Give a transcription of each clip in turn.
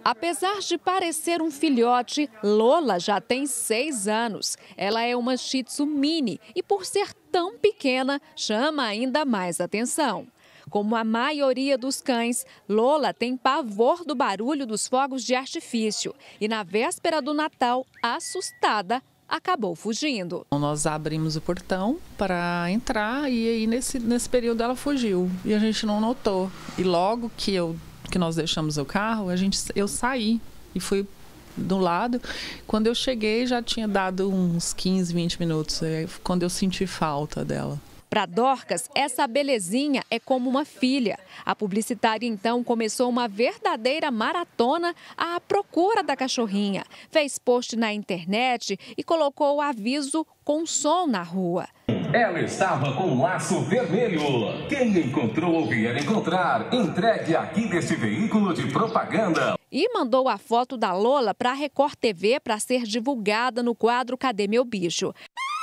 Apesar de parecer um filhote, Lola já tem 6 anos. Ela é uma Shih Tzu mini e, por ser tão pequena, chama ainda mais atenção. Como a maioria dos cães, Lola tem pavor do barulho dos fogos de artifício e, na véspera do Natal, assustada, acabou fugindo. Nós abrimos o portão para entrar e aí nesse período ela fugiu e a gente não notou. E logo que nós deixamos o carro, eu saí e fui do lado. Quando eu cheguei já tinha dado uns 15, 20 minutos, quando eu senti falta dela. Para Dorcas, essa belezinha é como uma filha. A publicitária, então, começou uma verdadeira maratona à procura da cachorrinha. Fez post na internet e colocou o aviso com som na rua. Ela estava com um laço vermelho. Quem encontrou ou vier encontrar, entregue aqui deste veículo de propaganda. E mandou a foto da Lola para a Record TV para ser divulgada no quadro Cadê Meu Bicho?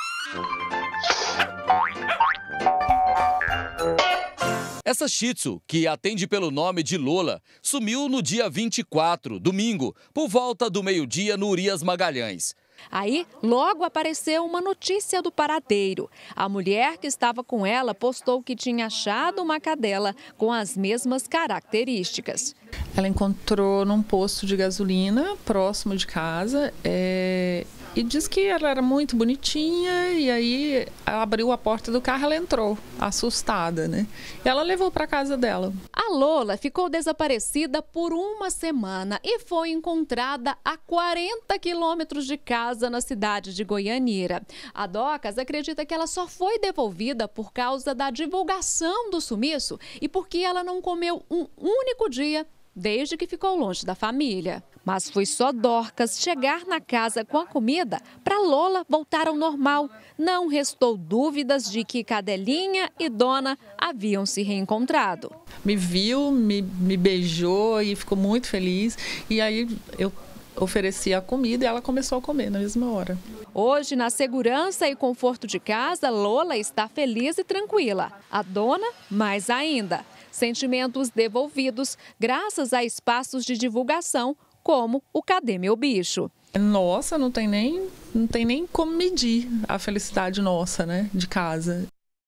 Essa Shih Tzu, que atende pelo nome de Lola, sumiu no dia 24, domingo, por volta do meio-dia no Urias Magalhães. Aí, logo apareceu uma notícia do paradeiro. A mulher que estava com ela postou que tinha achado uma cadela com as mesmas características. Ela encontrou num posto de gasolina próximo de casa e disse que ela era muito bonitinha e aí ela abriu a porta do carro, ela entrou, assustada, né? E ela levou para casa dela. A Lola ficou desaparecida por uma semana e foi encontrada a 40 quilômetros de casa na cidade de Goianira. A Docas acredita que ela só foi devolvida por causa da divulgação do sumiço e porque ela não comeu um único dia desde que ficou longe da família. Mas foi só Dorcas chegar na casa com a comida para Lola voltar ao normal. Não restou dúvidas de que cadelinha e dona haviam se reencontrado. Me viu, me beijou e ficou muito feliz. E aí eu ofereci a comida e ela começou a comer na mesma hora. Hoje, na segurança e conforto de casa, Lola está feliz e tranquila. A dona, mais ainda. Sentimentos devolvidos graças a espaços de divulgação, como o Cadê Meu Bicho? Nossa, não tem nem como medir a felicidade nossa, né, de casa.